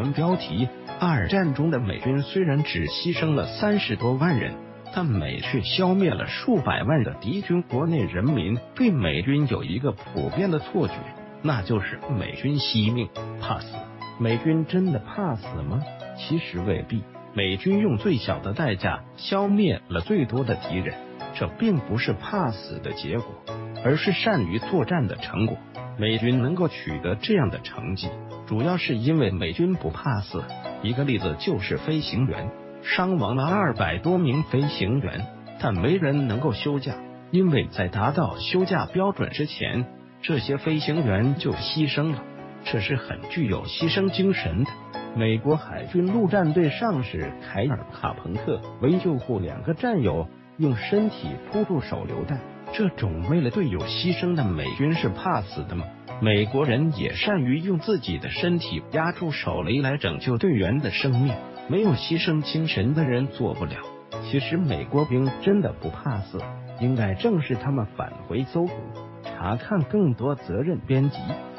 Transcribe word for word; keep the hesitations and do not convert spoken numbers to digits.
原标题：二战中的美军虽然只牺牲了三十多万人，但美却消灭了数百万的敌军。国内人民对美军有一个普遍的错觉，那就是美军惜命怕死。美军真的怕死吗？其实未必。美军用最小的代价消灭了最多的敌人，这并不是怕死的结果，而是善于作战的成果。美军能够取得这样的成绩，主要是因为美军不怕死。一个例子就是飞行员，伤亡了二百多名飞行员，但没人能够休假，因为在达到休假标准之前，这些飞行员就牺牲了，这是很具有牺牲精神的。美国海军陆战队上士凯尔·卡彭特为救护两个战友，用身体扑住手榴弹。这种为了队友牺牲的美军是怕死的吗？美国人也善于用自己的身体压住手雷来拯救队员的生命，没有牺牲精神的人做不了。其实美国兵真的不怕死，应该正视他们，返回搜捕，查看更多责任编辑。